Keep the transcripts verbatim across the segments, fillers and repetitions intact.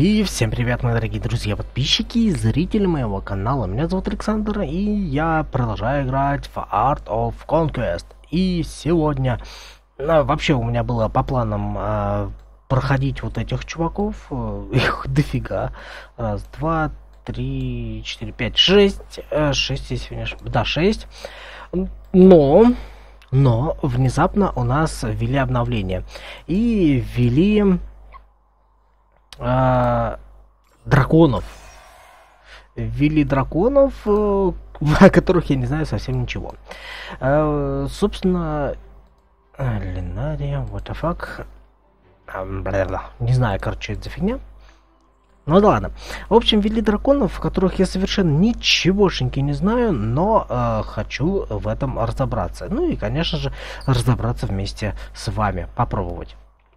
И всем привет, мои дорогие друзья, подписчики и зрители моего канала. Меня зовут Александр, и я продолжаю играть в Art of Conquest. И сегодня, ну, вообще у меня было по планам э, проходить вот этих чуваков, э, их дофига. Раз, два, три, четыре, пять, шесть, э, шесть, если не ошибаюсь, да, шесть. Но... Но внезапно у нас ввели обновление. И ввели э, драконов. Ввели драконов, э, о которых я не знаю совсем ничего. Э, собственно, Ленария, what the fuck. Э, не знаю, короче, что это за фигня. Ну да ладно. В общем, ввели драконов, которых я совершенно ничегошеньки не знаю, но э, хочу в этом разобраться. Ну и, конечно же, разобраться вместе с вами, попробовать.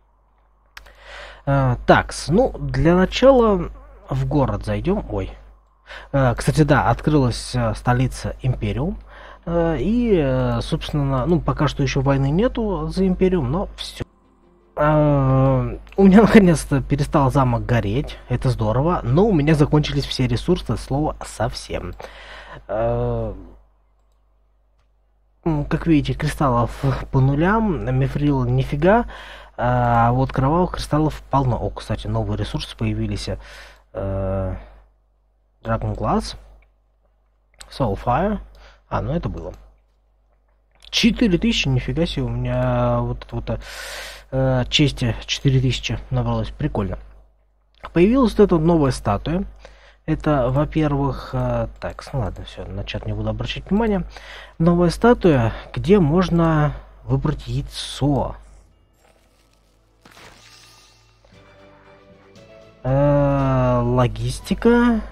Э, так, ну, для начала в город зайдем. Ой. Э, кстати, да, открылась э, столица Империум. Э, и, э, собственно, ну, пока что еще войны нету за Империум, но все. Uh, у меня наконец-то перестал замок гореть, это здорово, но у меня закончились все ресурсы, слова совсем. Uh, как видите, кристаллов по нулям, мифрил нифига, а вот кровавых кристаллов полно. О, кстати, новые ресурсы появились. Uh, Dragon Glass, Soulfire, а, ну это было. четыре тысячи, нифига себе, у меня вот это вот э, чести четыре тысячи набралось, прикольно. Появилась вот эта новая статуя. Это, во-первых, э, так, ну ладно, все, на чат не буду обращать внимание. Новая статуя, где можно выбрать яйцо. Э, логистика.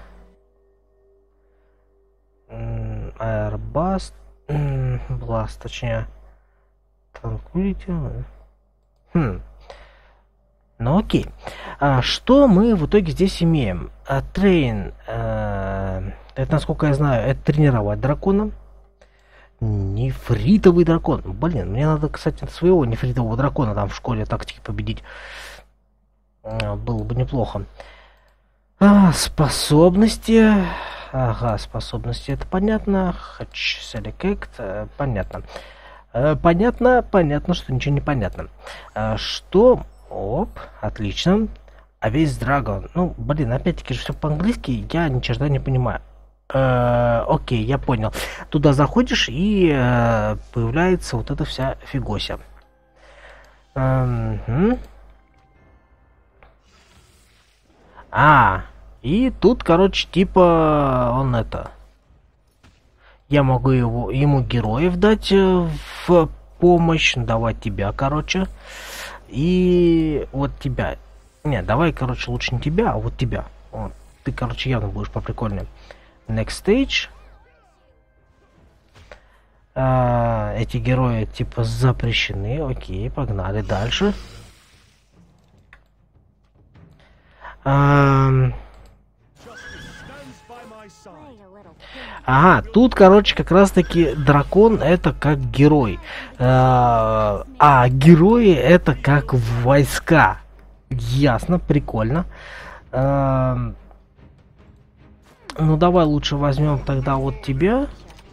Аэрбаст. Бласт, точнее. Tranquility. Хм. Ну окей. А, что мы в итоге здесь имеем? А, трейн. А, это, насколько я знаю, это тренировать дракона. Нефритовый дракон. Блин, мне надо, кстати, своего нефритового дракона там в школе тактики победить. А, было бы неплохо. А, способности. Ага, способности, это понятно. Хочу select, понятно. Понятно, понятно, что ничего не понятно. Что? Оп, отлично. А весь драгон. Ну, блин, опять-таки же все по-английски, я ни черта не понимаю. Э, окей, я понял. Туда заходишь, и э, появляется вот эта вся фигося. Угу. А, и тут, короче, типа, он это... Я могу его, ему героев дать в помощь, давать тебя, короче. И вот тебя. Не, давай, короче, лучше не тебя, а вот тебя. Вот. Ты, короче, явно будешь поприкольнее. Next stage. А, эти герои, типа, запрещены. Окей, погнали дальше. А... Ага, тут, короче, как раз-таки дракон это как герой. А, а герои это как войска. Ясно, прикольно. А, ну, давай лучше возьмем тогда вот тебя.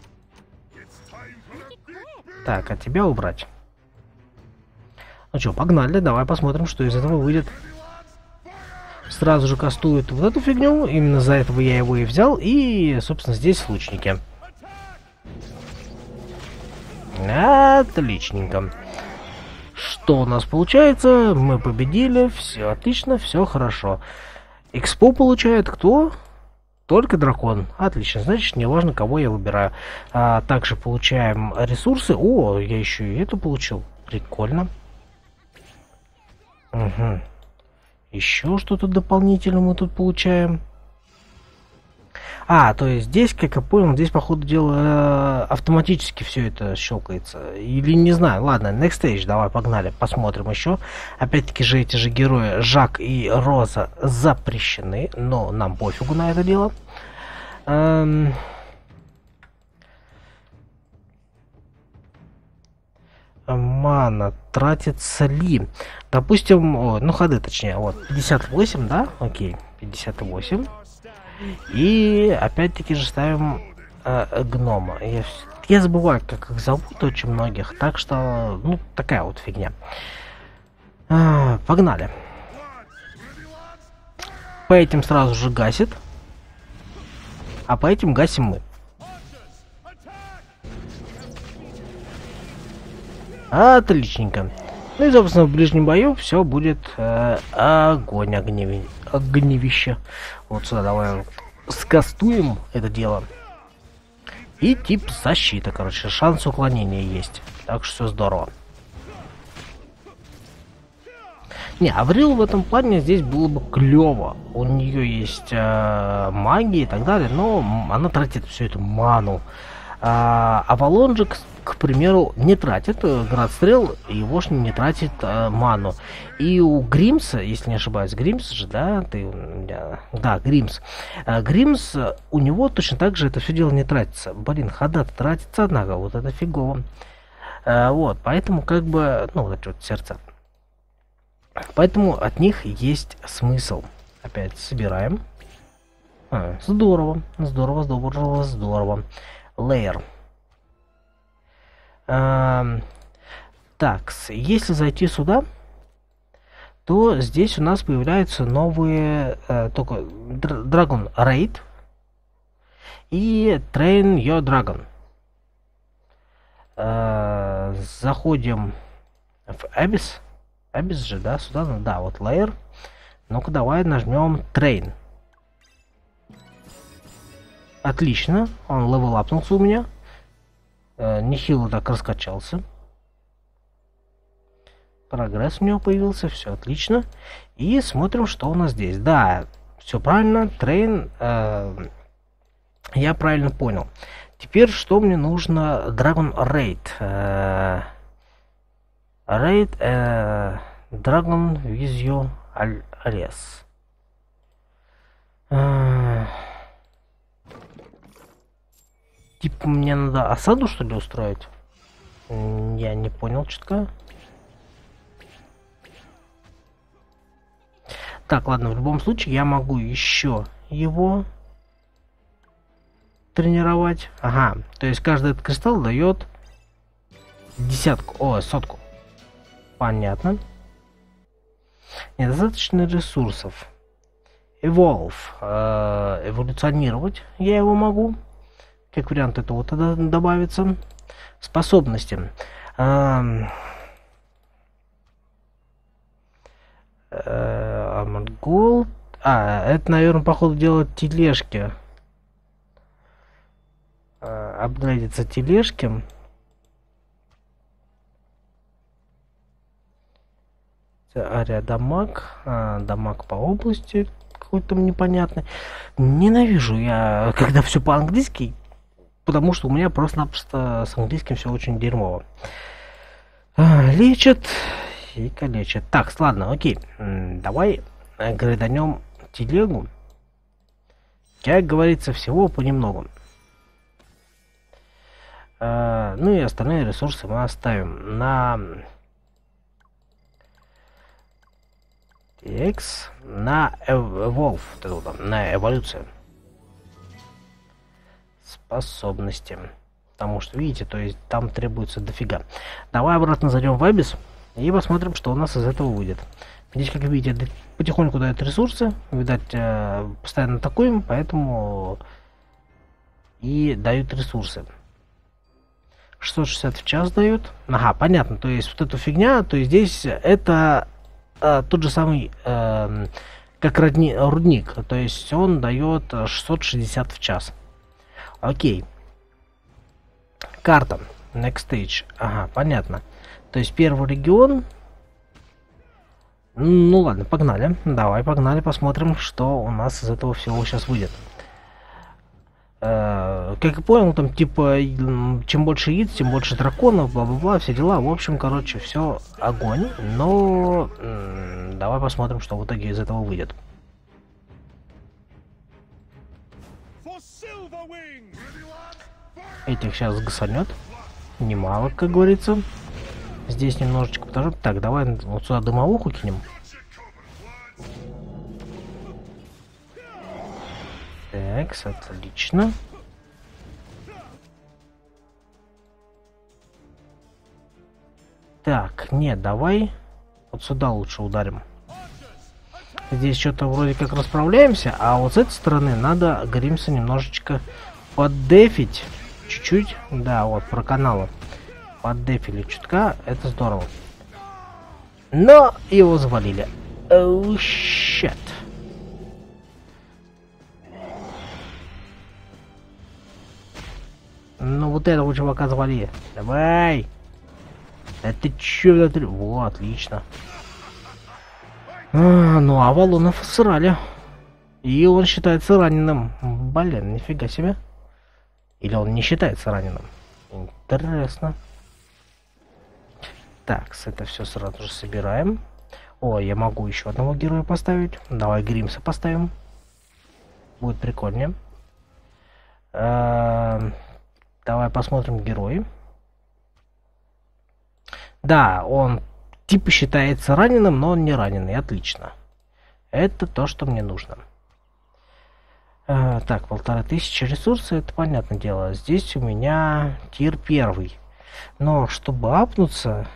Так, а тебя убрать. Ну что, погнали, давай посмотрим, что из этого выйдет. Сразу же кастует вот эту фигню. Именно за этого я его и взял. И, собственно, здесь лучники. Отличненько. Что у нас получается? Мы победили. Все отлично, все хорошо. Экспо получает кто? Только дракон. Отлично. Значит, не важно, кого я выбираю. А также получаем ресурсы. О, я еще и это получил. Прикольно. Угу. Еще что-то дополнительное мы тут получаем. А, то есть здесь, как я понял, здесь, по ходу дела, автоматически все это щелкается. Или не знаю. Ладно, next stage, давай, погнали, посмотрим еще. Опять-таки же эти же герои Жак и Роза запрещены, но нам пофигу на это дело. Эм... Мана тратится ли? Допустим, о, ну ходы точнее, вот, пятьдесят восемь, да? Окей. пятьдесят восемь. И опять-таки же ставим э, гнома. Я, я забываю, как их зовут очень многих. Так что, ну, такая вот фигня. А, погнали. По этим сразу же гасит. А по этим гасим мы. Отличненько. Ну и, собственно, в ближнем бою все будет э, огонь, огневи... огневище. Вот сюда давай скастуем это дело. И тип защита, короче, шанс уклонения есть. Так что все здорово. Не, Аврил в этом плане здесь было бы клево. У нее есть э, магия и так далее, но она тратит всю эту ману. А Авалон же, к, к примеру, не тратит град стрел, его ж не тратит э, ману. И у Гримса, если не ошибаюсь, Гримс же, да, ты, да, да Гримс. А, Гримс, у него точно так же это все дело не тратится. Блин, хода тратится, однако, вот это фигово. А, вот, поэтому как бы, ну, вот эти вот сердца. Поэтому от них есть смысл. Опять собираем. А, здорово, здорово, здорово, здорово. Лейер. А, так, если зайти сюда, то здесь у нас появляются новые а, только Dragon Raid и Train Your Dragon. А, заходим в Abyss. Abyss же, да, сюда, ну, да, вот Layer. Ну-ка, давай нажмем Train. Отлично, он левелапнулся у меня. Э, нехило так раскачался. Прогресс у него появился, все отлично. И смотрим, что у нас здесь. Да, все правильно, Train, э, я правильно понял. Теперь, что мне нужно? Dragon Raid. Э, Raid э, Dragon with you Ares. Э, типа мне надо осаду, что ли, устроить? Я не понял четко. Так, ладно, в любом случае я могу еще его тренировать. Ага, то есть каждый этот кристалл дает десятку, о, сотку. Понятно. Недостаточно ресурсов. Evolve. Э, эволюционировать я его могу. Как вариант, это вот тогда добавится. Способности. Э, э, Armored Gold. А, это, наверное, походу делать тележки. Э, апгрейдятся тележки. Ария дамаг, а, дамаг по области какой-то непонятный. Ненавижу я, когда все по-английски, потому что у меня просто-напросто с английским все очень дерьмово. А, лечит и калечит. Так, ладно, окей. Давай грейданем телегу. Как говорится, всего понемногу. А, ну и остальные ресурсы мы оставим на... X на Evolve, на эволюцию. Способности. Потому что, видите, то есть там требуется дофига. Давай обратно зайдем в Abyss и посмотрим, что у нас из этого выйдет. Здесь, как видите, потихоньку дают ресурсы. Видать, постоянно атакуем, поэтому и дают ресурсы. шестьсот шестьдесят в час дают. Ага, понятно. То есть вот эту фигня, то есть здесь это... А, тот же самый, э, как родни, рудник, то есть он дает шестьсот шестьдесят в час. Окей. Карта. Next stage. Ага, понятно. То есть первый регион. Ну ладно, погнали. Давай, погнали, посмотрим, что у нас из этого всего сейчас выйдет. Э, как я понял, там типа, чем больше яиц, тем больше драконов, бла-бла-бла, все дела. В общем, короче, все огонь. Но м-м, давай посмотрим, что в итоге из этого выйдет. Этих сейчас гасанет. Немало, как говорится. Здесь немножечко подожди. Так, давай вот сюда дымовуху кинем. Так, отлично. Так, нет, давай вот сюда лучше ударим. Здесь что-то вроде как расправляемся, а вот с этой стороны надо Гримса немножечко поддефить. Чуть-чуть. Да, вот, про каналы. Поддефили чутка, это здорово. Но его завалили. Oh, shit. Ну вот этого чувака завали. Давай. Это чё? Во, отлично. А, ну, Авалонов срали. И он считается раненым. Блин, нифига себе. Или он не считается раненым. Интересно. Так, это все сразу же собираем. О, я могу еще одного героя поставить. Давай Гримса поставим. Будет прикольнее. А, давай посмотрим герои. Да, он типа считается раненым, но он не раненый. Отлично. Это то, что мне нужно. А, так, полторы тысячи ресурсов, это понятное дело. Здесь у меня тир первый. Но чтобы апнуться,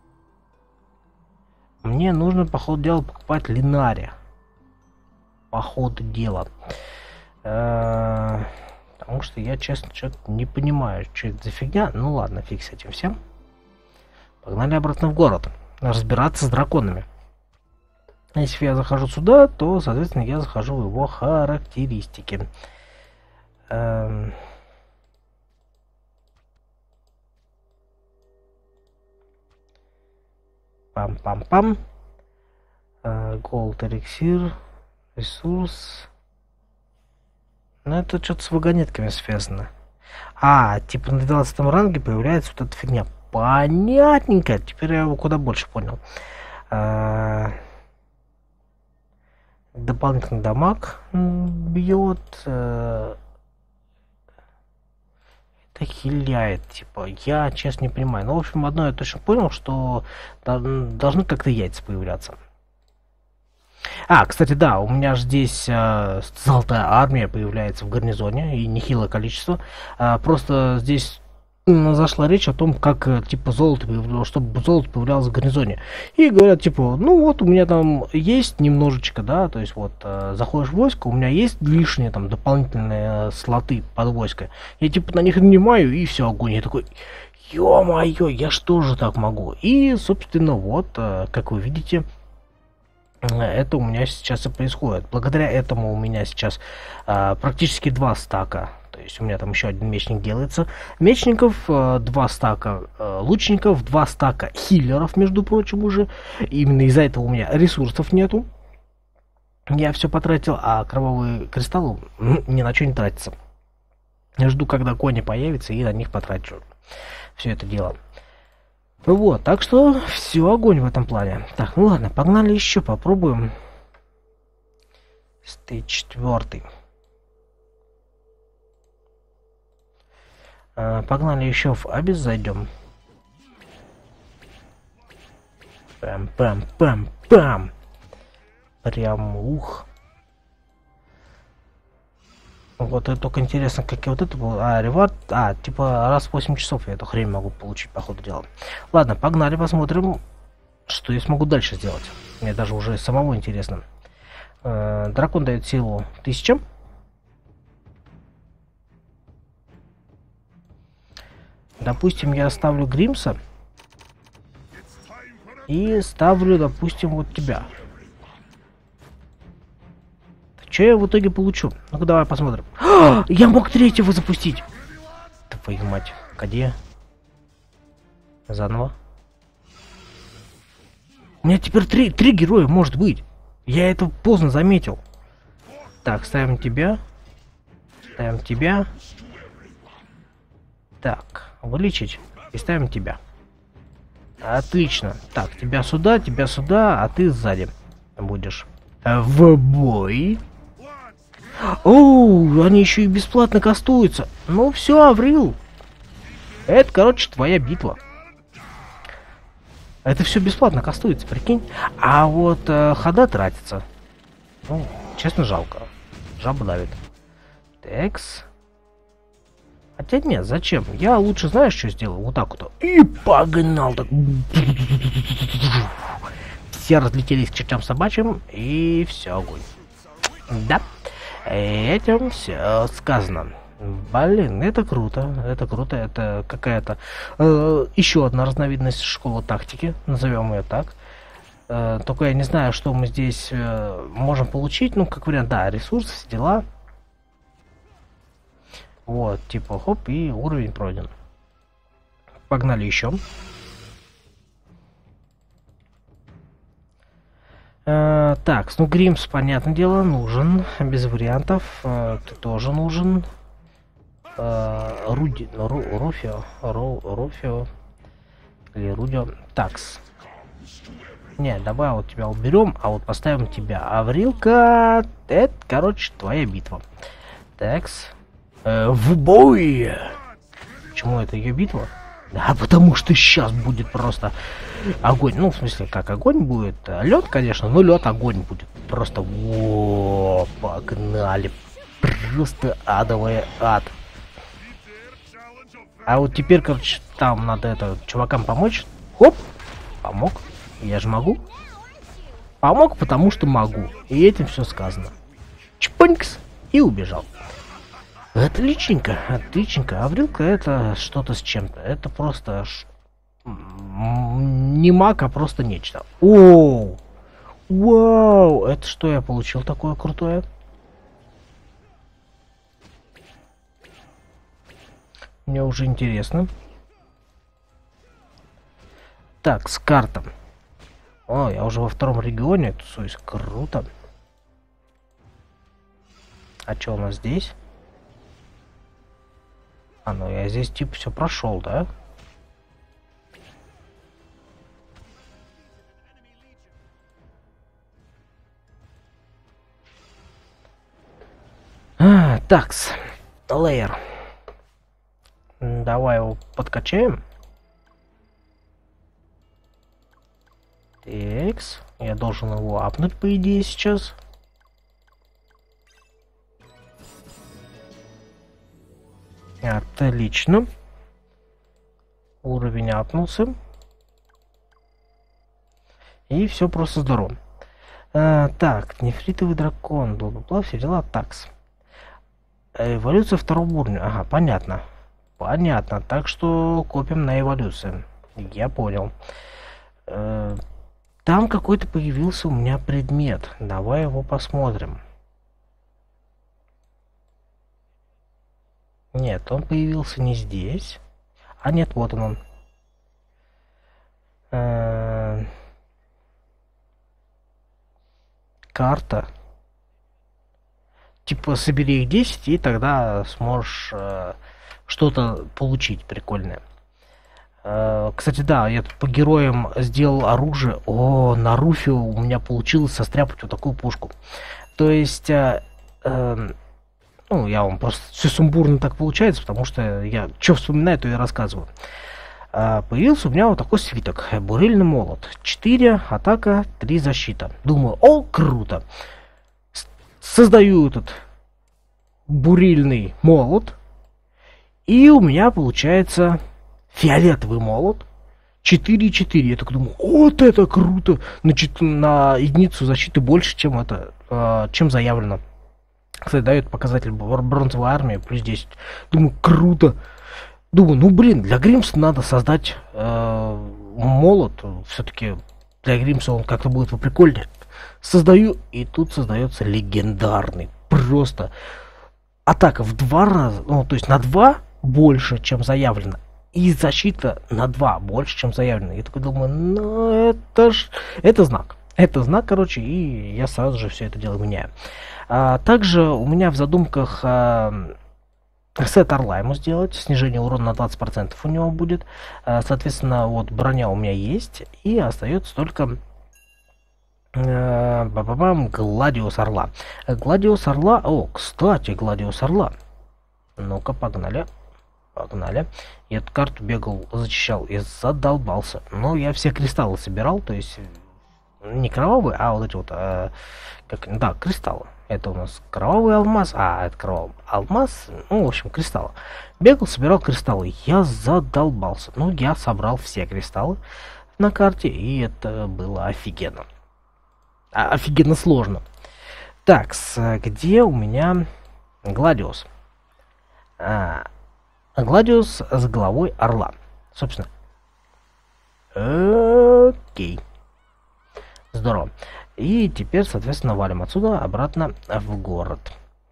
мне нужно, по ходу дела, покупать Линари. По ходу дела. А, потому что я, честно, что-то не понимаю, что это за фигня. Ну ладно, фиг с этим всем. Погнали обратно в город. Разбираться с драконами. Если я захожу сюда, то, соответственно, я захожу в его характеристики. Эм... Пам-пам-пам. Голд, эликсир, ресурс. Ну, это что-то с вагонетками связано. А, типа на двенадцатом ранге появляется вот эта фигня. Понятненько. Теперь я его куда больше понял. А... Дополнительный дамаг бьет. А... Это хиляет. Типа, я честно не понимаю. Но, в общем, одно я точно понял, что должны как-то яйца появляться. А, кстати, да, у меня же здесь э, золотая армия появляется в гарнизоне, и нехилое количество. А, просто здесь зашла речь о том, как типа золото появлялось, чтобы золото появлялось в гарнизоне. И говорят, типа, ну вот у меня там есть немножечко, да, то есть вот э, заходишь в войско, у меня есть лишние там дополнительные слоты под войско. Я типа на них нанимаю, и все, огонь. Я такой, ё-моё, я что же так могу? И, собственно, вот, э, как вы видите, это у меня сейчас и происходит. Благодаря этому у меня сейчас э, практически два стака. То есть у меня там еще один мечник делается. Мечников, э, два стака э, лучников, два стака хиллеров, между прочим, уже. Именно из-за этого у меня ресурсов нету. Я все потратил, а кровавые кристаллы ни на что не тратятся. Я жду, когда кони появятся, и на них потрачу все это дело. Вот, так что все огонь в этом плане. Так, ну ладно, погнали еще, попробуем. Стейдж четвертый. А, погнали еще в Абис зайдем. Пам-пам-пам-пам. Прям ух. Вот это только интересно, как я вот это был. А, ревард. А, типа раз в восемь часов я эту хрень могу получить, по ходу дела. Ладно, погнали, посмотрим, что я смогу дальше сделать. Мне даже уже самому интересно. Э, дракон дает силу тысяча. Допустим, я ставлю Гримса. И ставлю, допустим, вот тебя. Что я в итоге получу? Ну-ка, давай посмотрим. А, я мог третьего запустить. Твою мать. Где? Заново. У меня теперь три, три героя может быть. Я это поздно заметил. Так, ставим тебя. Ставим тебя. Так, вылечить. И ставим тебя. Отлично. Так, тебя сюда, тебя сюда, а ты сзади будешь. В бой. Оу, они еще и бесплатно кастуются. Ну все, Аврил. Это, короче, твоя битва. Это все бесплатно кастуется, прикинь. А вот э, хода тратится. Ну, честно, жалко. Жаба давит. Текс. Хотя нет, зачем? Я лучше, знаешь, что сделаю? Вот так вот. И погнал. Так. Все разлетелись к чертям собачьим. И все, огонь. Да. Этим все сказано. Блин, это круто. Это круто. Это какая-то э, еще одна разновидность школы тактики. Назовем ее так. Э, только я не знаю, что мы здесь э, можем получить. Ну, как вариант, да, ресурсы, все дела. Вот, типа, хоп, и уровень пройден. Погнали еще. Э, так, ну Гримс, понятное дело, нужен. Без вариантов. Э, ты тоже нужен. Э, Руди, Ру, Руфио, Ру, Руфио. Или Рудио. Такс. Не, давай вот тебя уберем, а вот поставим тебя. Аврилка, это, короче, твоя битва. Такс. В бой! Почему это ее битва? Да, потому что сейчас будет просто огонь. Ну, в смысле, как огонь будет? Лед, конечно, но лед огонь будет. Просто о, погнали. Просто адовый ад. А вот теперь, короче, там надо это чувакам помочь. Хоп! Помог. Я же могу. Помог, потому что могу. И этим все сказано. Чпонькс! И убежал. Отличненько, отличненько. Аврилка это что-то с чем-то. Это просто ш... не маг, а просто нечто. Оу! Вау! Это что я получил такое крутое? Мне уже интересно. Так, с картом. О, я уже во втором регионе тусуюсь. Круто. А что у нас здесь? А, ну я здесь типа все прошел, да? А, такс. Лейер. Давай его подкачаем. Такс. Я должен его апнуть, по идее, сейчас. Отлично. Уровень апнулся. И все просто здорово. А, так, нефритовый дракон, бла-бла-бла, все дела, такс. Эволюция второго уровня. Ага, понятно. Понятно. Так что копим на эволюцию. Я понял. Э, там какой-то появился у меня предмет. Давай его посмотрим. Нет, он появился не здесь. А нет, вот он. он. Э, карта. Типа собери их десять, и тогда сможешь э, что-то получить прикольное. Э, кстати, да, я тут по героям сделал оружие. О, на Руфио у меня получилось состряпать вот такую пушку. То есть... Э, э, Ну, я вам просто все сумбурно так получается, потому что я что вспоминаю, то и рассказываю. А, появился у меня вот такой свиток. Бурильный молот. четыре атака, три защита. Думаю, о, круто. С создаю этот бурильный молот. И у меня получается фиолетовый молот. четыре четыре. Я так думаю, вот это круто. Значит, на единицу защиты больше, чем это, э, чем заявлено. Кстати, дает показатель бронзовой армии плюс десять. Думаю, круто. Думаю, ну блин, для Гримса надо создать э, молот. Все-таки для Гримса он как-то будет поприкольнее. Создаю, и тут создается легендарный. Просто атака в два раза, ну то есть на два больше, чем заявлено. И защита на два больше, чем заявлено. Я такой думаю, ну это ж... Это знак. Это знак, короче, и я сразу же все это дело меняю. А, также у меня в задумках а, сет орла ему сделать. Снижение урона на двадцать процентов у него будет. А, соответственно, вот броня у меня есть. И остается только а, ба-ба-бам, Гладиус орла. Гладиус орла. О, кстати, Гладиус орла. Ну-ка, погнали. Погнали. Я эту карту бегал, зачищал и задолбался. Но я все кристаллы собирал, то есть... не кровавые, а вот эти вот, э, как, да, кристаллы. Это у нас кровавый алмаз, а, это кровавый алмаз, ну, в общем, кристаллы. Бегал, собирал кристаллы. Я задолбался. Ну, я собрал все кристаллы на карте, и это было офигенно. А, офигенно сложно. Так, с, где у меня Гладиус? А, Гладиус с головой орла. Собственно. Окей. Здорово. И теперь, соответственно, валим отсюда обратно в город.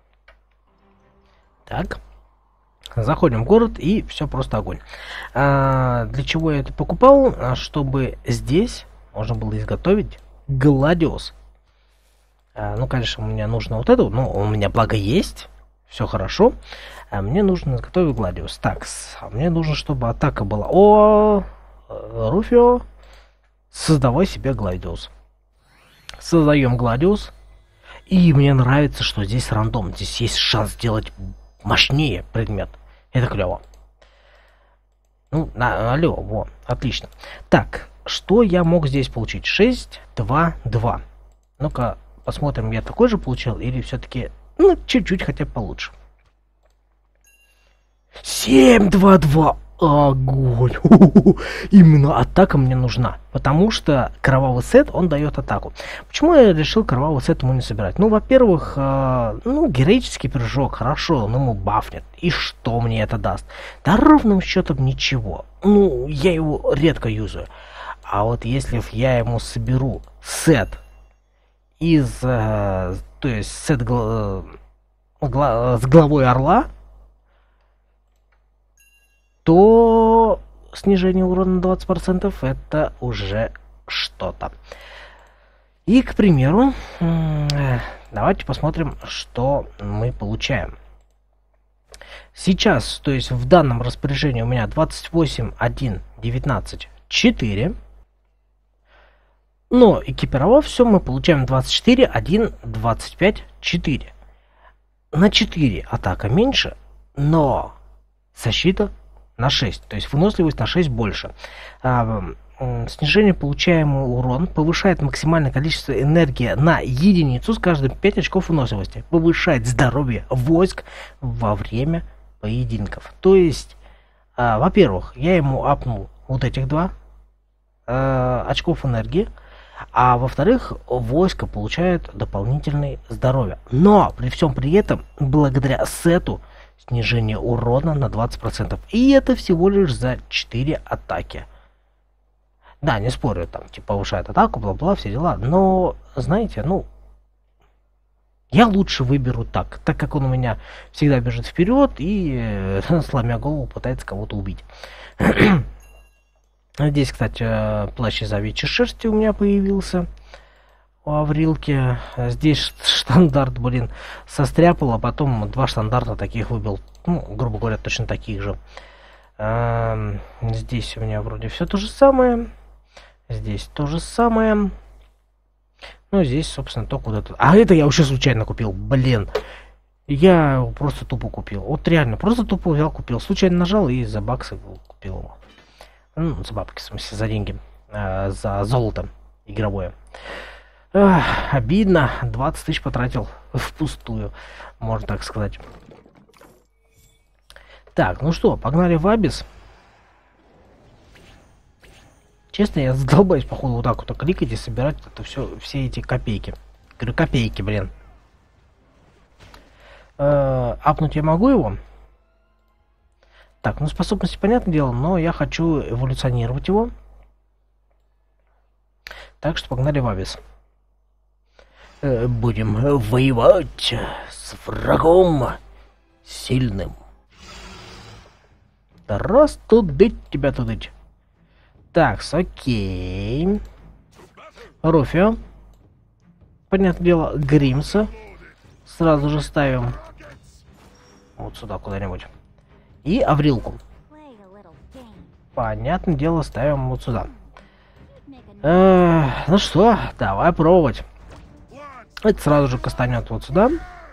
Так. Заходим в город, и все просто огонь. А, для чего я это покупал? Чтобы здесь можно было изготовить Гладиус. А, ну, конечно, мне нужно вот это, но у меня благо есть. Все хорошо. А мне нужно изготовить Гладиус. Так, мне нужно, чтобы атака была. О, Руфио, создавай себе Гладиус. Создаем Гладиус. И мне нравится, что здесь рандом. Здесь есть шанс сделать мощнее предмет. Это клево. Ну, на, алло, во, отлично. Так, что я мог здесь получить? шесть, два, два. Ну-ка, посмотрим, я такой же получил или все-таки, ну, чуть-чуть хотя бы получше. семь, два, два. Огонь. Именно атака мне нужна. Потому что кровавый сет, он дает атаку. Почему я решил кровавый сет ему не собирать? Ну, во-первых, э, ну, героический прыжок, хорошо, но ему бафнет. И что мне это даст? Да ровным счетом ничего. Ну, я его редко юзаю. А вот если я ему соберу сет из, э, то есть сет гла гла с головой орла, то снижение урона на двадцать процентов это уже что-то. И, к примеру, давайте посмотрим, что мы получаем. Сейчас, то есть в данном распоряжении у меня двадцать восемь, один, девятнадцать, четыре. Но экипировав все, мы получаем двадцать четыре, один, двадцать пять, четыре. На четыре атака меньше, но защита на шесть, то есть выносливость на шесть больше. А, снижение получаемый урон повышает максимальное количество энергии на единицу с каждым пять очков выносливости. Повышает здоровье войск во время поединков. То есть, а, во-первых, я ему апнул вот этих два а, очков энергии, а во-вторых, войско получает дополнительное здоровье. Но при всем при этом, благодаря сету, снижение урона на двадцать процентов. И это всего лишь за четыре атаки. Да, не спорю, там, типа, повышает атаку, бла-бла, все дела. Но, знаете, ну, я лучше выберу так, так как он у меня всегда бежит вперед и, э, сломя голову, пытается кого-то убить. Здесь, кстати, плащ из овечьей шерсти у меня появился. У Аврилки. Здесь штандарт, блин, состряпал, а потом два штандарта таких выбил. Ну, грубо говоря, точно таких же. А, здесь у меня вроде все то же самое. Здесь то же самое. Ну, здесь, собственно, только вот это. А это я вообще случайно купил, блин. Я просто тупо купил. Вот реально, просто тупо взял, купил. Случайно нажал и за баксы купил его. Ну, за бабки, в смысле, за деньги. А, за золото игровое. Ах, обидно, двадцать тысяч потратил впустую, можно так сказать. Так, ну что, погнали в Абис. Честно, я задолбаюсь, походу, вот так вот кликать и собирать это все, все эти копейки. Говорю, копейки, блин. Э-э, апнуть я могу его? Так, ну способности, понятное дело, но я хочу эволюционировать его. Так что погнали в Абис. Будем воевать с врагом сильным. Да раз тудыть тебя тудыть. Так, окей. Руфио. Понятное дело, Гримса. Сразу же ставим вот сюда куда-нибудь. И Аврилку. Понятное дело, ставим вот сюда. Э-э, ну что, давай пробовать. Это сразу же кастанет вот сюда.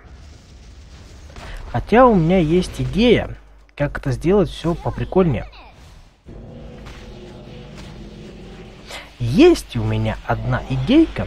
Хотя у меня есть идея, как это сделать все поприкольнее. есть у меня одна идейка.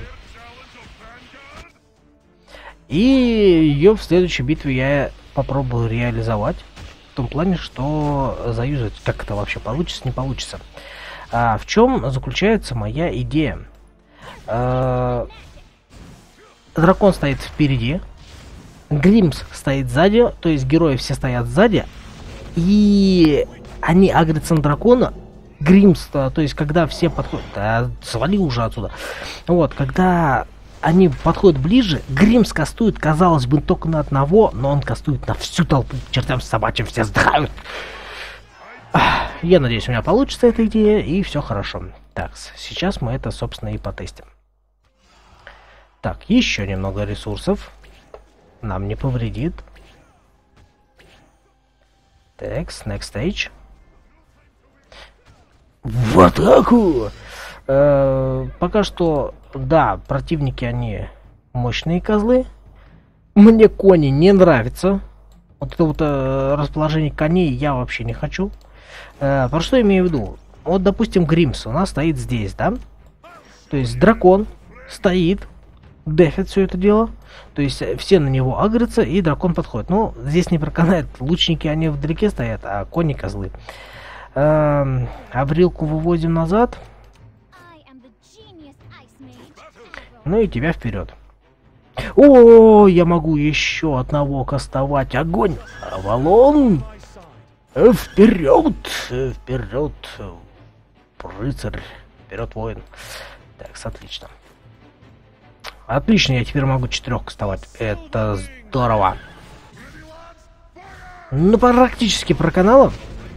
И ее в следующей битве я попробую реализовать. В том плане, что заюзать, как это вообще получится, не получится. А в чем заключается моя идея? А, дракон стоит впереди. Гримс стоит сзади. То есть герои все стоят сзади. И они агрятся на дракона. Гримс, то есть когда все подходят... Да, свали уже отсюда. Вот, когда... они подходят ближе, Гримс кастует, казалось бы, только на одного, но он кастует на всю толпу, чертям собачьим, все сдыхают. Я надеюсь, у меня получится эта идея, и все хорошо. Так, сейчас мы это, собственно, и потестим. Так, еще немного ресурсов. Нам не повредит. Так, next stage. В атаку! Э, пока что, да, противники, они мощные козлы. Мне кони не нравятся. Вот это вот э, расположение коней я вообще не хочу. Э, про что имею в виду? Вот, допустим, Гримс у нас стоит здесь, да? То есть дракон стоит, дефит все это дело. То есть все на него агрятся, и дракон подходит. Ну, здесь не проканает. Лучники, они вдалеке стоят, а кони козлы. Э, Аврилку выводим назад. Ну и тебя вперед. О, я могу еще одного кастовать. Огонь! Авалон! Вперед! Вперед! Рыцарь! Вперед, воин! Так, отлично. Отлично, я теперь могу четырех кастовать. Это здорово. Ну, практически проканало.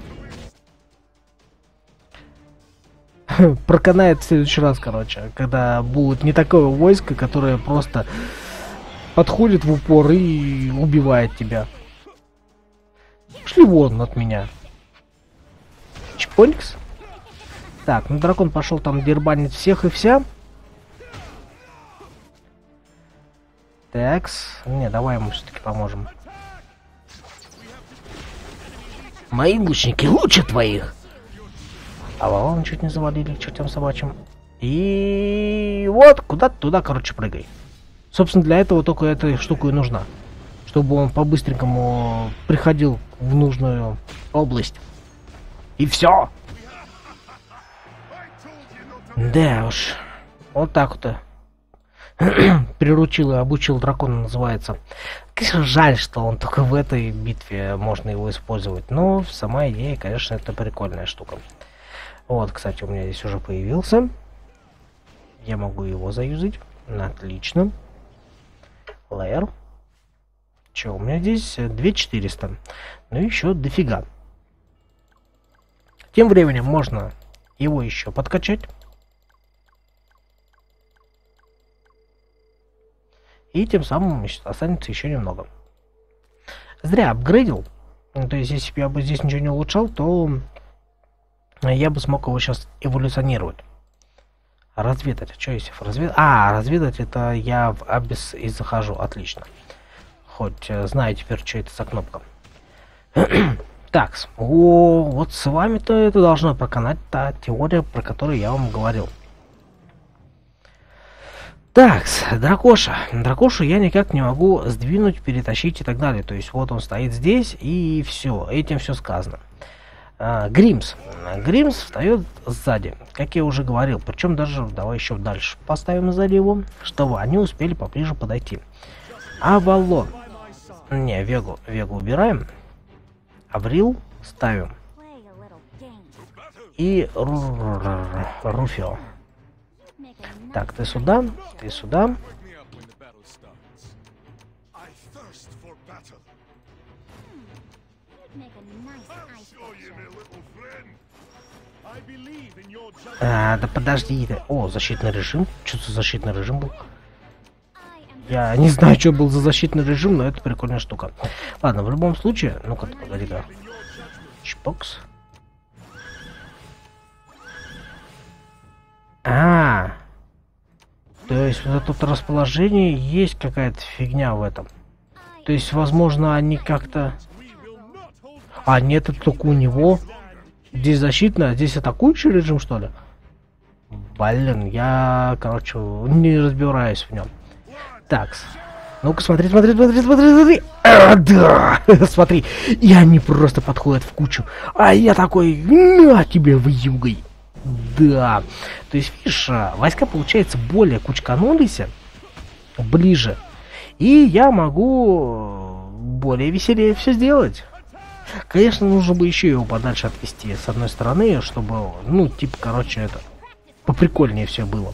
Проканает в следующий раз, короче, когда будет не такое войско, которое просто подходит в упор и убивает тебя. Шли вон от меня. Чпонькс. Так, ну дракон пошел там дербанить всех и вся. Такс. Не, давай ему все-таки поможем. Мои лучники лучше твоих. А валон чуть не завалили к чертям собачьим. И вот, куда-то туда, короче, прыгай. Собственно, для этого только эта штука и нужна. Чтобы он по-быстренькому приходил в нужную область. И все. Да уж. Вот так вот. Приручил и обучил дракона, называется. Конечно, жаль, что он только в этой битве можно его использовать. Но сама идея, конечно, это прикольная штука. Вот, кстати, у меня здесь уже появился. Я могу его заюзать. Отлично. Лэр. Че, у меня здесь две тысячи четыреста. Ну, еще дофига. Тем временем можно его еще подкачать. И тем самым останется еще немного. Зря апгрейдил. То есть, если бы я бы здесь ничего не улучшал, то я бы смог его сейчас эволюционировать. Разведать. Что если разведать? А, разведать это я в Абис и захожу. Отлично. Хоть знаю теперь, что это за кнопка. Так, о, вот с вами-то это должно проканать та теория, про которую я вам говорил. Так, дракоша. Дракошу я никак не могу сдвинуть, перетащить и так далее. То есть вот он стоит здесь, и все. Этим все сказано. А, Гримс. Гримс встает сзади, как я уже говорил. Причем даже, давай еще дальше поставим сзади его, чтобы они успели поближе подойти. Авалон. Не, Вегу, Вегу убираем. Аврил ставим. И Руфио. Так, ты сюда, ты сюда. А, да подожди. Да. О, защитный режим. Что за защитный режим был? Я не знаю, что был за защитный режим, но это прикольная штука. Ладно, в любом случае... Ну-ка, погоди-ка. Чпокс. А, то есть вот это вот расположение, есть какая-то фигня в этом. То есть, возможно, они как-то... А, нет, это только у него. Здесь защитный, а здесь атакующий режим, что ли? Блин, я, короче, не разбираюсь в нем. Так, ну-ка, смотри, смотри, смотри, смотри, смотри. А, да, смотри, и они просто подходят в кучу. А я такой, на тебе вьюгой. Да, то есть, видишь, войска, получается, более кучканулись ближе. И я могу более веселее все сделать. Конечно, нужно бы еще его подальше отвести с одной стороны, чтобы, ну, типа, короче, это поприкольнее все было.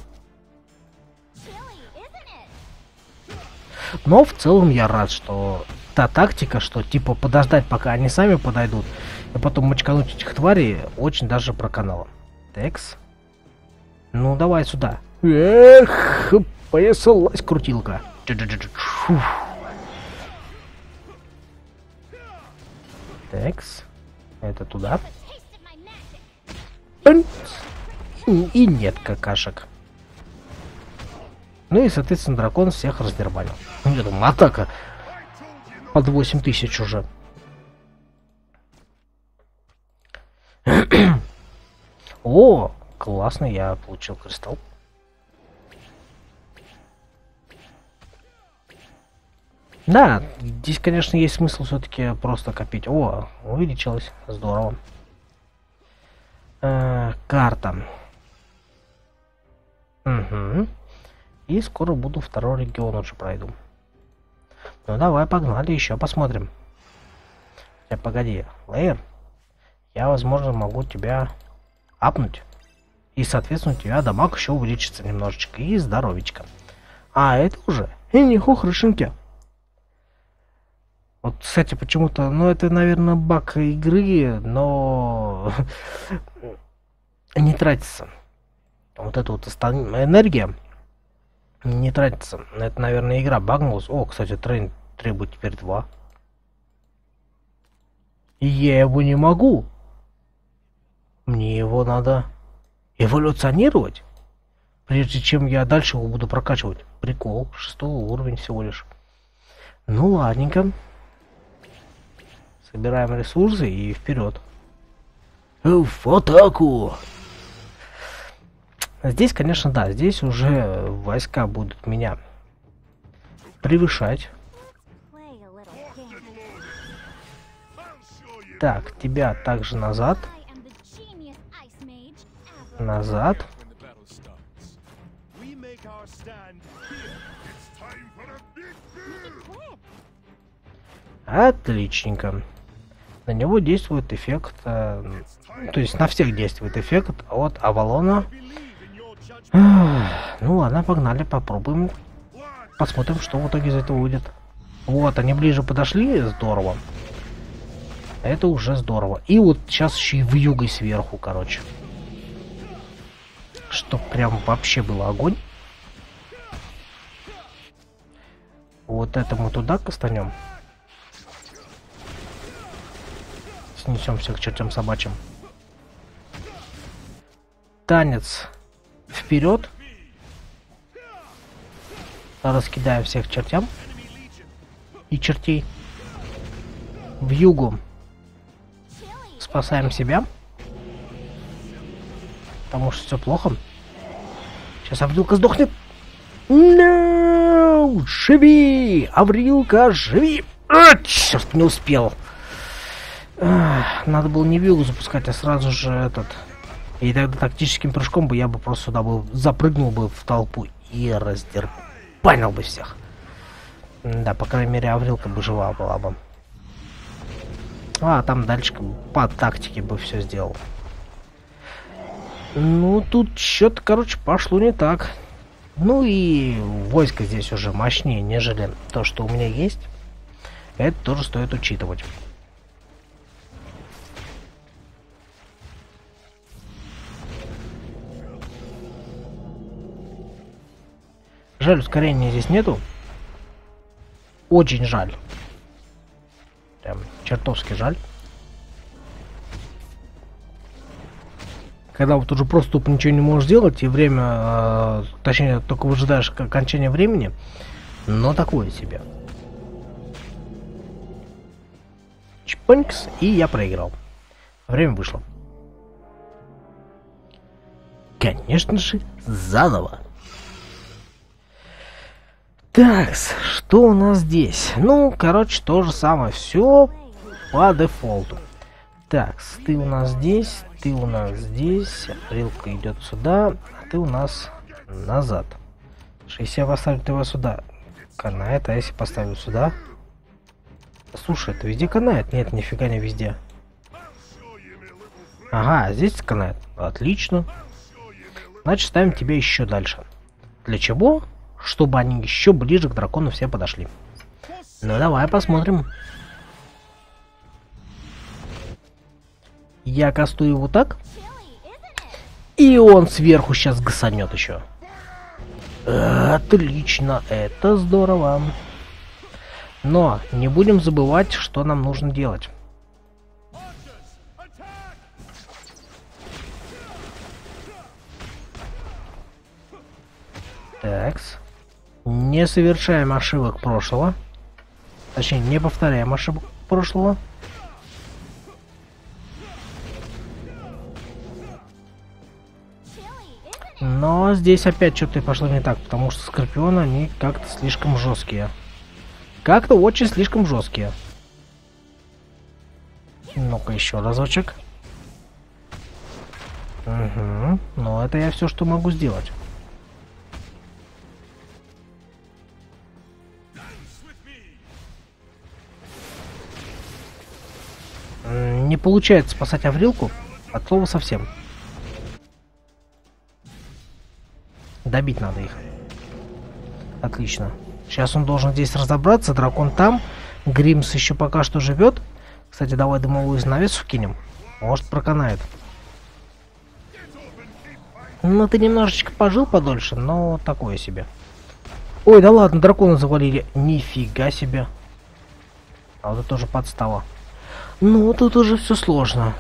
Но в целом я рад, что та тактика, что типа подождать, пока они сами подойдут, и потом мочкануть этих тварей, очень даже проканала. Текс. Ну, давай сюда. Эх, понеслась крутилка. Текс. Это туда. И нет какашек. Ну и, соответственно, дракон всех раздербанил. Я думаю, атака под восемь тысяч уже. О, классно, я получил кристалл. Да, здесь, конечно, есть смысл все-таки просто копить. О, увеличилось, здорово. Э, карта. Угу. И скоро буду второй регион уже пройду. Ну давай, погнали, еще посмотрим. Хотя, погоди, Лейер, я, возможно, могу тебя апнуть. И, соответственно, у тебя дамаг еще увеличится немножечко. И здоровечко. А, это уже. И ниху хорошеньки. Вот, кстати, почему-то, ну, это, наверное, баг игры, но не тратится. Вот эта вот энергия не тратится. Это, наверное, игра багнулась. О, кстати, трейн требует теперь два. И я его не могу. Мне его надо эволюционировать, прежде чем я дальше его буду прокачивать. Прикол, шестой уровень всего лишь. Ну, ладненько. Собираем ресурсы и вперед. В атаку! Здесь, конечно, да, здесь уже войска будут меня превышать. Так, тебя также назад. Назад. Отличненько. На него действует эффект, э, то есть на всех действует эффект от Авалона. Ну ладно, погнали, попробуем. Посмотрим, что в итоге из этого выйдет. Вот, они ближе подошли, здорово. Это уже здорово. И вот сейчас еще и вьюгой сверху, короче. Чтоб прям вообще был огонь. Вот это мы туда кастанем. Снесем всех к чертям собачьим. Танец вперед. Раскидаю всех чертям и чертей. В югу спасаем себя, потому что все плохо. Сейчас Аврилка сдохнет. No! Живи! Аврилка, живи! А, черт, не успел. Ах, надо было не вилку запускать, а сразу же этот. И тогда тактическим прыжком бы я бы просто сюда бы запрыгнул бы в толпу и раздербанил бы всех. Да, по крайней мере, Аврилка бы жива была бы. А там дальше по тактике бы все сделал. Ну, тут что-то, короче, пошло не так. Ну и войско здесь уже мощнее, нежели то, что у меня есть. Это тоже стоит учитывать. Жаль, ускорения здесь нету. Очень жаль. Прям чертовски жаль. Когда вот уже просто тупо ничего не можешь делать, и время, э, точнее, только выжидаешь окончания времени, но такое себе. Чпонькс, и я проиграл. Время вышло. конечно же, заново. Так, что у нас здесь? Ну, короче, то же самое. Все по дефолту. Так, ты у нас здесь, ты у нас здесь. Рилка идет сюда, а ты у нас назад. Если я поставлю его сюда, канает, а если поставлю сюда? Слушай, это везде канает? Нет, нифига не везде. Ага, здесь канает. Отлично. Значит, ставим тебя еще дальше. Для чего? Чтобы они еще ближе к дракону все подошли. Ну, давай посмотрим. Я кастую его так. И он сверху сейчас гасанет еще. Отлично, это здорово. Но не будем забывать, что нам нужно делать. Такс. Не совершаем ошибок прошлого. Точнее, не повторяем ошибок прошлого. Но здесь опять что-то пошло не так, потому что скорпионы, они как-то слишком жесткие. Как-то очень слишком жесткие. Ну-ка еще разочек. Угу. Ну это я все, что могу сделать. Не получается спасать Аврилку от слова совсем. Добить надо их. Отлично. Сейчас он должен здесь разобраться. Дракон там. Гримс еще пока что живет. Кстати, давай дымовую занавесу кинем. Может, проканает. Ну, ты немножечко пожил подольше, но такое себе. Ой, да ладно, дракона завалили. Нифига себе. А вот это тоже подстава. Ну, тут уже все сложно.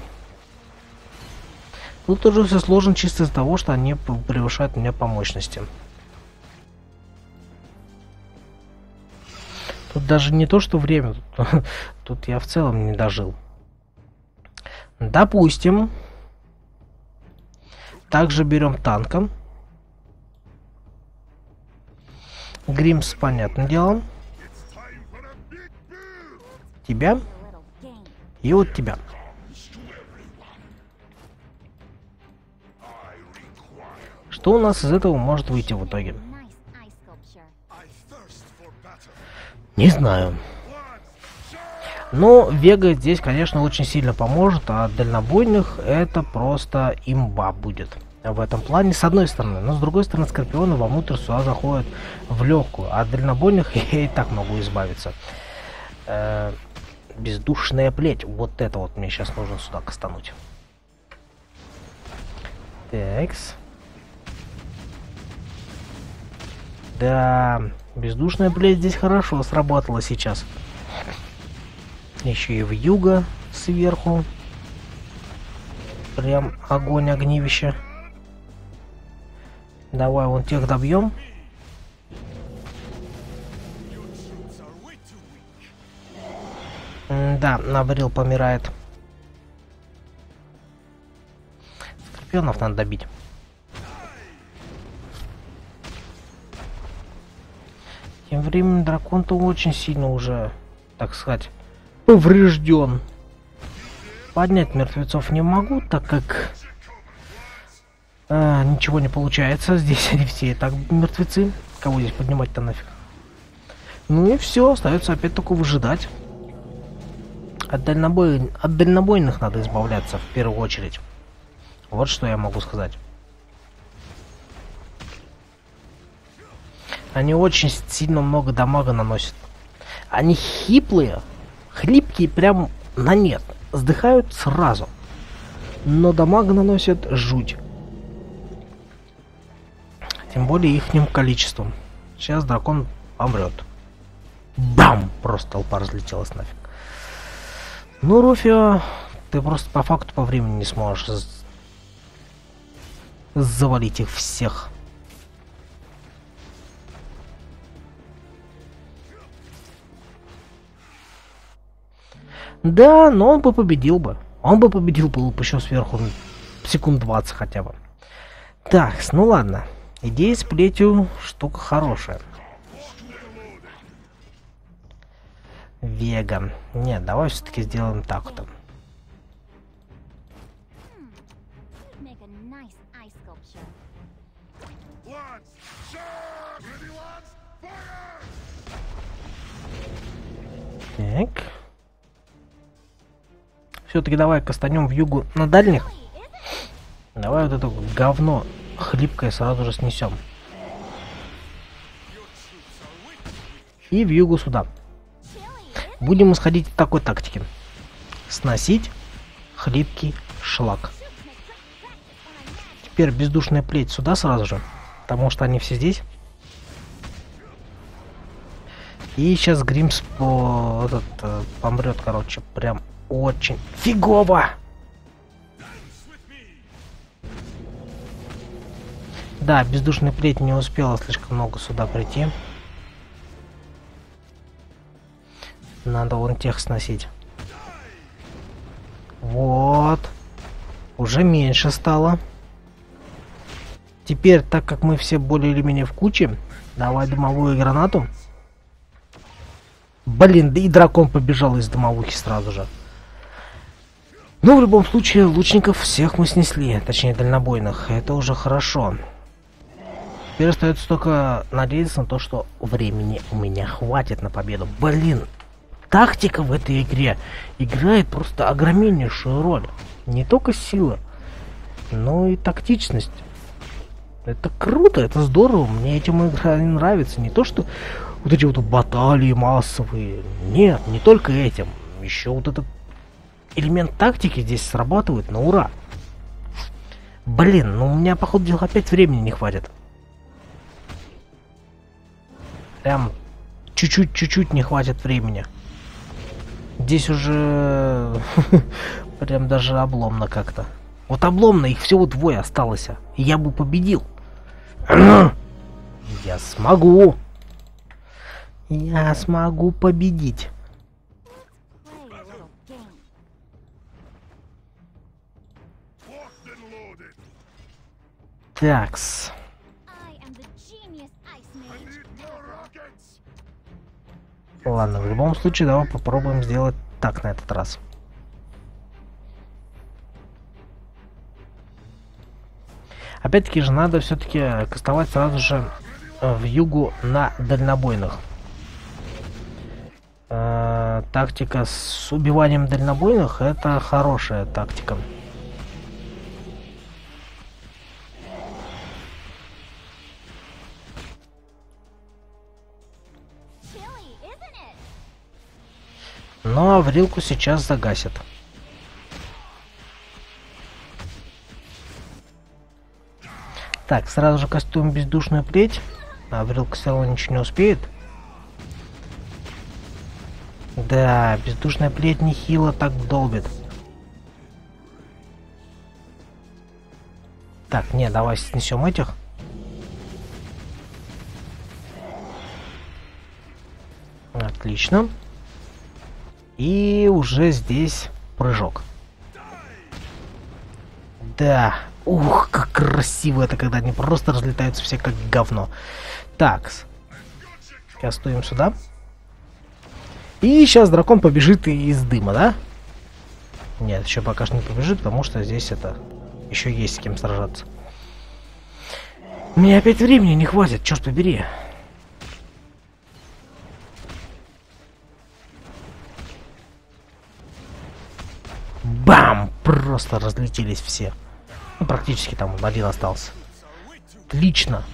Тут уже все сложно чисто из-за того, что они превышают меня по мощности. Тут даже не то, что время. Тут, тут я в целом не дожил. Допустим. Также берем танка. Гримс, понятное дело. Тебя. И вот тебя. Что у нас из этого может выйти в итоге? Не знаю. Но Вега здесь, конечно, очень сильно поможет, а дальнобойных это просто имба будет в этом плане, с одной стороны. Но с другой стороны, скорпионы вовнутрь сюда заходят в легкую, а от дальнобойных я и так могу избавиться. Э -э бездушная плеть. Вот это вот мне сейчас нужно сюда кастануть. Такс. Да, бездушная плеть здесь хорошо сработала сейчас. Еще и в юго сверху. Прям огонь, огнивище. Давай вон тех добьем. М да, Наврил помирает. Скорпионов надо добить. Тем временем дракон-то очень сильно уже, так сказать, поврежден. Поднять мертвецов не могу, так как а, ничего не получается. Здесь они все и так мертвецы. Кого здесь поднимать-то нафиг? Ну и все, остается опять только выжидать. От, дальнобой... От дальнобойных надо избавляться в первую очередь. Вот что я могу сказать. Они очень сильно много дамага наносят. Они хиплые, хлипкие прям на нет. Сдыхают сразу. Но дамага наносят жуть. Тем более ихним количеством. Сейчас дракон помрет. Бам! Просто толпа разлетелась нафиг. Ну, Руфио, ты просто по факту по времени не сможешь завалить их всех. Да, но он бы победил бы. Он бы победил, был бы еще сверху секунд двадцать хотя бы. Так, ну ладно. Идея с плетью штука хорошая. Веган. Нет, давай все-таки сделаем так вот. Так. Все-таки давай кастанем в югу на дальних. Давай вот это говно хлипкое сразу же снесем. И в югу сюда. Будем исходить от такой тактики. Сносить хлипкий шлак. Теперь бездушная плеть сюда сразу же. Потому что они все здесь. И сейчас Гримс по... этот, э, помрет, короче, прям очень фигово. Да, бездушная плеть не успела слишком много сюда прийти. Надо вон тех сносить. Вот. Уже меньше стало. Теперь, так как мы все более или менее в куче, давай дымовую гранату. Блин, да и дракон побежал из дымовухи сразу же. Но в любом случае, лучников всех мы снесли. Точнее, дальнобойных. Это уже хорошо. Теперь остается только надеяться на то, что времени у меня хватит на победу. Блин, тактика в этой игре играет просто огромнейшую роль. Не только сила, но и тактичность. Это круто, это здорово. Мне этим игра нравится. Не то, что вот эти вот баталии массовые. Нет, не только этим. Еще вот этот элемент тактики здесь срабатывает на ура. Блин, ну у меня, походу дела, опять времени не хватит. Прям чуть-чуть-чуть не хватит времени. Здесь уже прям даже обломно как-то. Вот обломно, их всего двое осталось. И я бы победил. Я смогу. Я смогу победить. Такс. Ладно, в любом случае, давай попробуем сделать так на этот раз. Опять-таки же надо все-таки кастовать сразу же в югу на дальнобойных. Э, тактика с убиванием дальнобойных — это хорошая тактика. Но Аврилку сейчас загасят. Так, сразу же кастуем бездушную плеть. Аврилка все равно ничего не успеет. Да, бездушная плеть нехило так долбит. Так, не, давай снесем этих. Отлично. И уже здесь прыжок. Да. Ух, как красиво это, когда они просто разлетаются все как говно. Так. Кастуем сюда. И сейчас дракон побежит из дыма, да? Нет, еще пока что не побежит, потому что здесь это... Еще есть с кем сражаться. Мне опять времени не хватит, черт побери. Бам! Просто разлетелись все. Ну, практически там один остался. Отлично.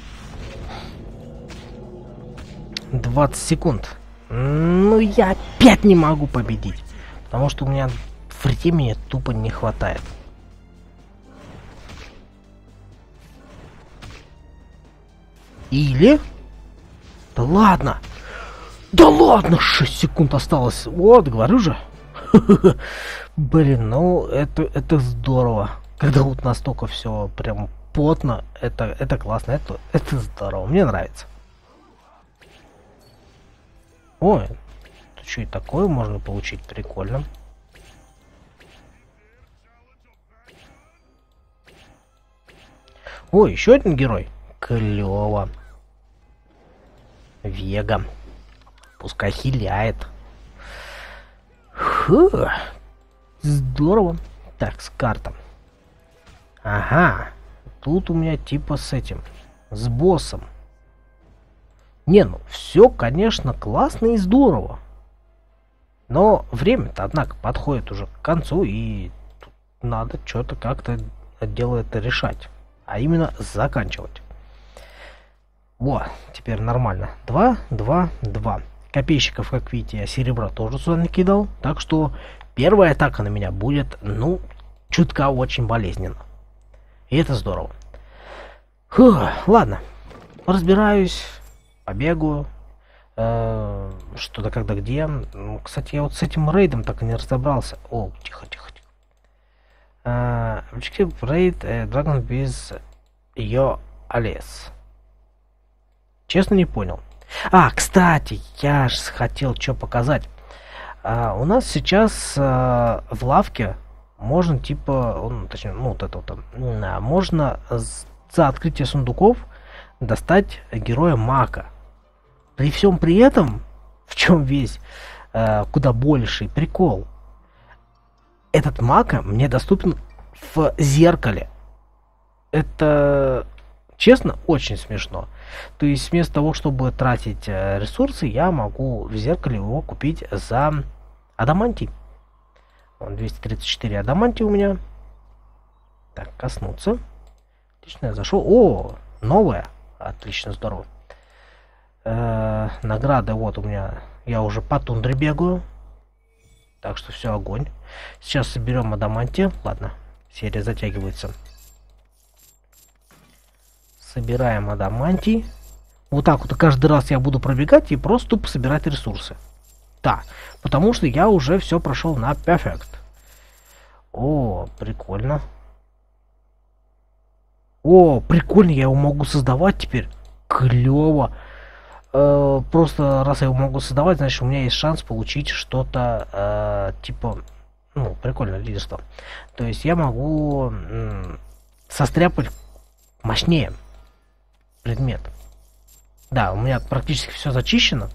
двадцать секунд. Ну, я опять не могу победить. Потому что у меня времени тупо не хватает. Или... Да ладно! Да ладно! шесть секунд осталось. Вот, говорю же. Блин, ну это, это здорово. Когда вот настолько все прям потно, это, это классно, это, это здорово, мне нравится. Ой, тут что и такое можно получить, прикольно. Ой, еще один герой. Клево. Вега. Пускай хиляет. Фу. Здорово. Так, с картом. Ага. Тут у меня типа с этим. С боссом. Не, ну все, конечно, классно и здорово. Но время-то, однако, подходит уже к концу, и тут надо что-то как-то дело это решать. А именно заканчивать. Во, теперь нормально. Два, два, два. Копейщиков, как видите, я серебра тоже сюда накидал. Так что первая атака на меня будет, ну, чутка очень болезненно. И это здорово. Фу, ладно. Разбираюсь. Побегаю. Э, что-то когда где. Кстати, я вот с этим рейдом так и не разобрался. О, тихо, тихо, тихо. Objective raid Dragon без ее алес. Честно не понял. А, кстати, я же хотел что показать. А, у нас сейчас а, в лавке можно типа, он, точнее, ну вот это вот, а, можно за открытие сундуков достать героя Мака. При всем при этом, в чем весь а, куда больший прикол, этот Мака мне доступен в зеркале. Это, честно, очень смешно. То есть вместо того, чтобы тратить э, ресурсы, я могу в зеркале его купить за адамантий. двести тридцать четыре адамантий у меня. Так, коснуться. Отлично, я зашел. О, новая. Отлично, здорово. Э, награды вот у меня. Я уже по тундре бегаю. Так что все, огонь. Сейчас соберем адамантий. Ладно, серия затягивается. Собираем адамантий. Вот так вот каждый раз я буду пробегать и просто тупо собирать ресурсы. Да, потому что я уже все прошел на Perfect. О, прикольно. О, прикольно, я его могу создавать теперь. Клево. Э, просто раз я его могу создавать, значит у меня есть шанс получить что-то э, типа, ну, прикольно, лидерство. То есть я могу э, состряпать мощнее предмет. Да, у меня практически все зачищено.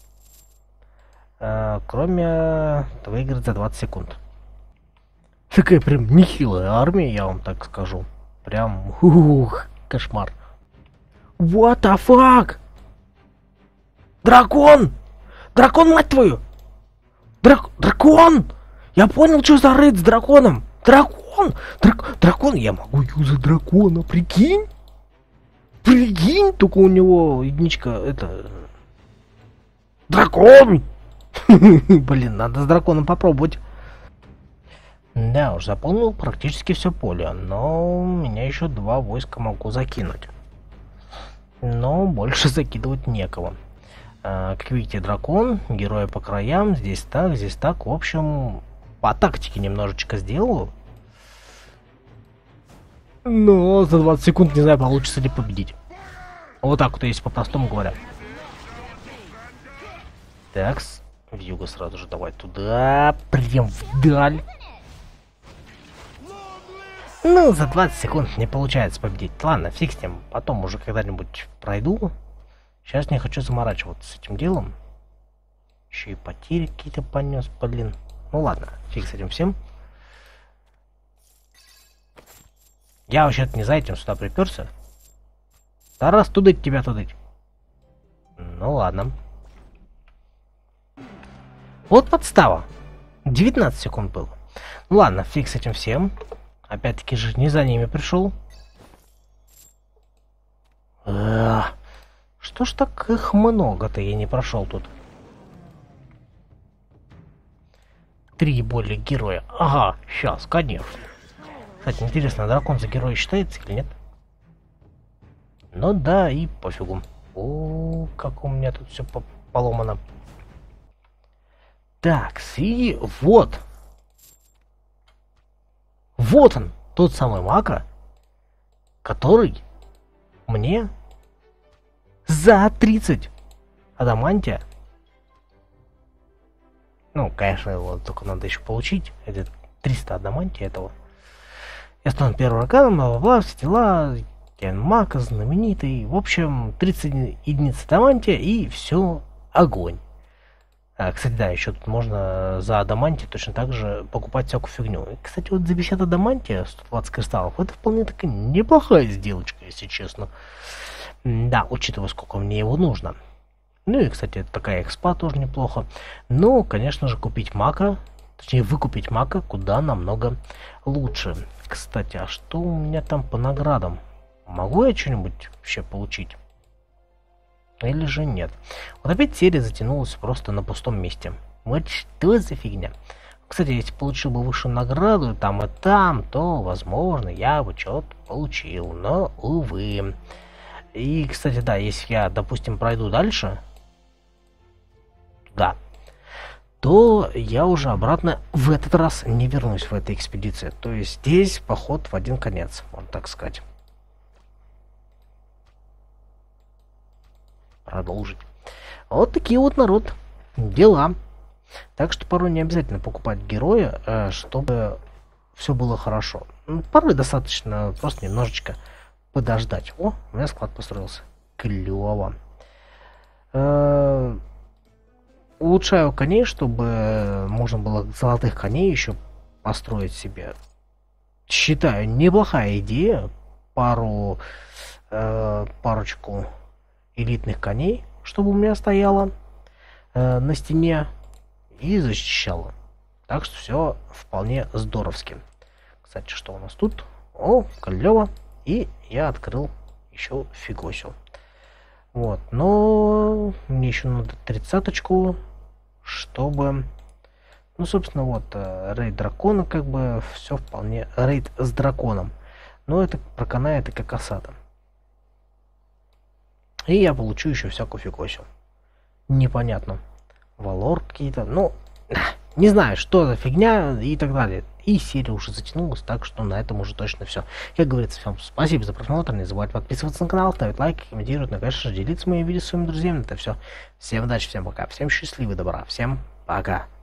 Э, кроме выиграть за двадцать секунд. Такая прям нехилая армия, я вам так скажу. Прям ух, кошмар. What the fuck? Дракон! Дракон, мать твою! Драк... Дракон! Я понял, что за рейд с драконом. Дракон! Драк... Дракон! Я могу юзать дракона, прикинь? Прикинь, только у него единичка, это... Дракон! Блин, надо с драконом попробовать. Да, уж заполнил практически все поле, но у меня еще два войска могу закинуть. Но больше закидывать некого. А, как видите, дракон, герои по краям, здесь так, здесь так. В общем, по тактике немножечко сделаю. Но за двадцать секунд не знаю, получится ли победить. Вот так вот, если по-простому говоря. Так, в юго сразу же давай туда, прям вдаль. Ну, за двадцать секунд не получается победить. Ладно, фиг с ним. Потом уже когда-нибудь пройду. Сейчас не хочу заморачиваться с этим делом. Еще и потери какие-то понес, блин. Ну ладно, фиг с этим всем. Я вообще-то не за этим сюда приперся. Да раз тудыть тебя тудыть. Ну ладно. Вот подстава. девятнадцать секунд было. Ну ладно, фиг с этим всем. Опять-таки же не за ними пришел. А, что ж так их много-то я не прошел тут? Три более героя. Ага, сейчас, конечно. Кстати, интересно, дракон за героя считается или нет? Ну да, и пофигу. О, как у меня тут все поломано. Так, и вот. Вот он, тот самый Мака, который мне за тридцать адамантия. Ну, конечно, его только надо еще получить. Это триста адамантия этого. Я стану первым арканом, бла-бла-бла, все дела. Кен Мака, знаменитый. В общем, тридцать единиц адамантия и все огонь. А, кстати, да, еще тут можно за адамантия точно так же покупать всякую фигню. И, кстати, вот за пятьдесят адамантия, сто двадцать кристаллов, это вполне такая неплохая сделочка, если честно. Да, учитывая, сколько мне его нужно. Ну и, кстати, такая экспа тоже неплохо. Но, конечно же, купить мака, точнее, выкупить мака куда намного лучше. Кстати, а что у меня там по наградам? Могу я что-нибудь вообще получить? Или же нет? Вот опять серия затянулась просто на пустом месте. Вот что за фигня? Кстати, если получил бы высшую награду там и там, то, возможно, я бы что-то получил. Но, увы. И, кстати, да, если я, допустим, пройду дальше, да, то я уже обратно в этот раз не вернусь в этой экспедиции. То есть здесь поход в один конец, можно так сказать. Продолжить. Вот такие вот, народ, дела. Так что порой не обязательно покупать героя, чтобы все было хорошо. Порой достаточно просто немножечко подождать. О, у меня склад построился. Клево. Улучшаю коней, чтобы можно было золотых коней еще построить себе. Считаю, неплохая идея. Пару, э, парочку элитных коней, чтобы у меня стояло э, на стене и защищало. Так что все вполне здоровски. Кстати, что у нас тут? О, клево. И я открыл еще фигосю. Вот, но мне еще надо тридцаточку, чтобы, ну, собственно, вот, рейд дракона, как бы, все вполне, рейд с драконом, но это проканает это как осада. И я получу еще всякую фигосю. Непонятно. Валор какие-то, ну, не знаю, что за фигня и так далее. И серия уже затянулась, так что на этом уже точно все. Как говорится, всем спасибо за просмотр, не забывайте подписываться на канал, ставить лайки, комментировать, ну, конечно же, делиться моими видео с своими друзьями. Это все. Всем удачи, всем пока, всем счастливого, добра, всем пока.